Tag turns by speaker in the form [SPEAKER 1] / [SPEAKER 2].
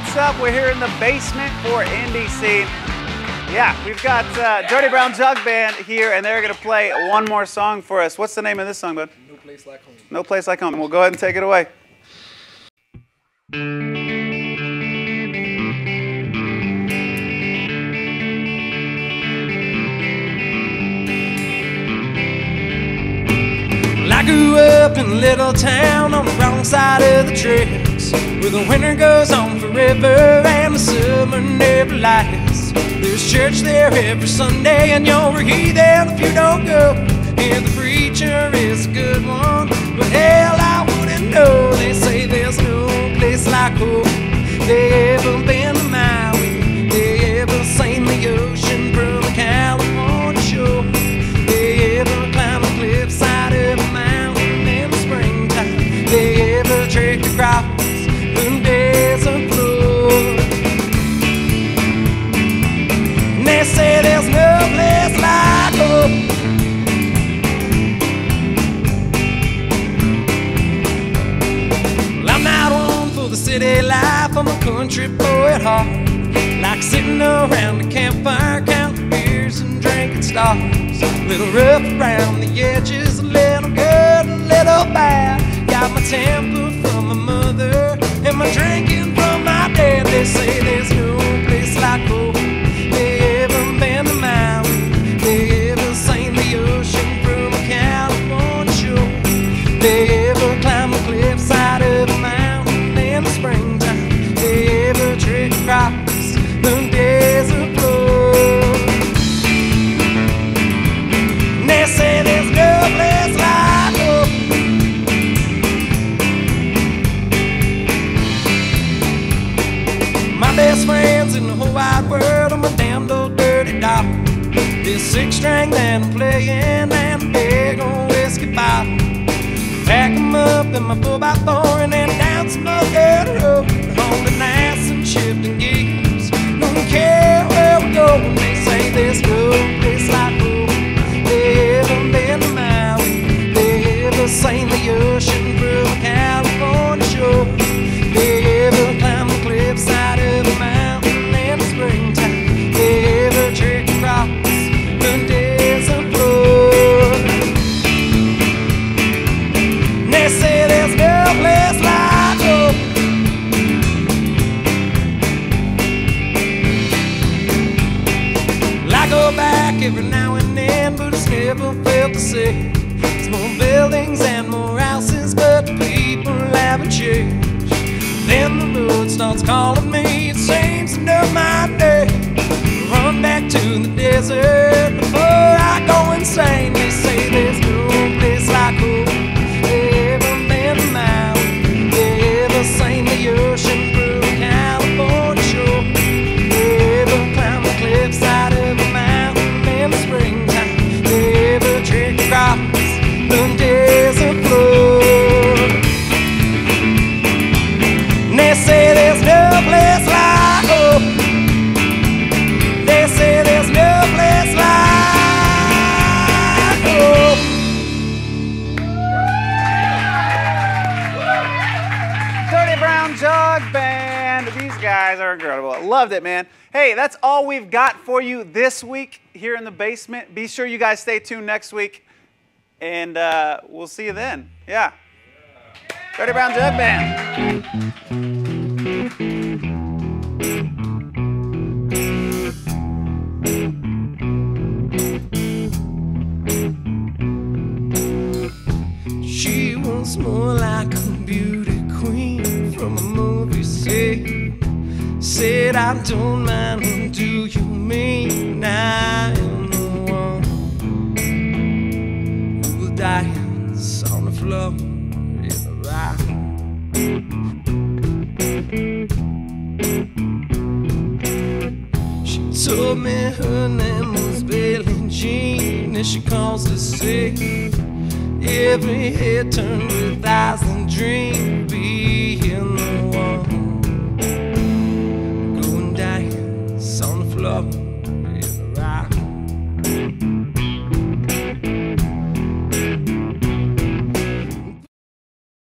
[SPEAKER 1] what's up? We're here in the basement for NDC. Yeah, we've got Dirty Brown Jug Band here, and they're going to play one more song for us. What's the name of this song, bud?
[SPEAKER 2] No Place Like Home.
[SPEAKER 1] No Place Like Home. We'll go ahead and take it away.
[SPEAKER 2] I grew up in a little town on the wrong side of the tracks, where the winter goes on forever and the summer never lasts. There's church there every Sunday and you're a heathen if you don't go. And the preacher is a good one, but hell, I wouldn't know. They say there's no place like home. They ever been to Maui, they ever seen the ocean from the California shore. They ever climbed the cliffside of a mountain in the springtime. They ever trekked across the desert floor. And they say there's no place like home. Well, I'm not one for the city life, I'm a country boy at heart. Like sitting around the campfire, counting beers and drinking stars. A little rough around the edges, a little good, a little bad. Got my temper from my mother and my drinking from my dad. They say there's no place like home. They ever been to Maui, they ever seen the ocean from a California shore. They ever climbed the cliffside of a mountain in the springtime. They ever trekked across the desert floor. And they say there's no place like home. My best friends in the whole wide world are my damned old dirty dog. This six-string that I'm playing and a big old whiskey bottle. Pack 'em up in my 4x4 and then down some old dirt road. Holding ass and shifting gears, don't care where we go. And they say there's no place like home. They ever been to Maui, they ever seen the ocean from a California shore. They ever climbed the cliffside of a mountain in the springtime. They ever trekked across the desert floor. And they say there's no place like home. Well, I go back every now and then, but it's never felt the same. There's more buildings and more houses, but the people haven't changed. Then the road starts calling me, it seems to know my name. Run back to the desert before I go insane. They say there's no place like home. They ever been to Maui, they ever seen the ocean from a California shore. They ever climbed the cliffside of a mountain in the springtime. They ever trekked across the desert floor. They say there's no place like home. They say there's no place like home.
[SPEAKER 1] Dirty Brown Jug Band. These guys are incredible. Loved it, man. Hey, that's all we've got for you this week here in the basement. Be sure you guys stay tuned next week, and we'll see you then. Yeah. Dirty Brown Jug Band.
[SPEAKER 2] She was more like a beauty queen from a movie set. Said, I don't mind, what do you mean? I am the one who will dance on the floor in the rock. She told me her name was Billie Jean, and she calls to say every head turned with eyes and dream being the one.